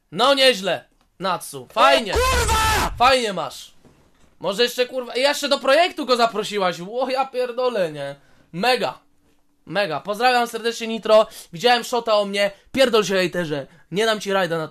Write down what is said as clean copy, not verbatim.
No nieźle, Natsu, fajnie. O, kurwa! Fajnie masz. Może jeszcze kurwa... I jeszcze do projektu go zaprosiłaś. O ja pierdolę, nie? Mega. Mega. Pozdrawiam serdecznie Nitro. Widziałem shota o mnie. Pierdol się hejterze. Nie dam ci rajda na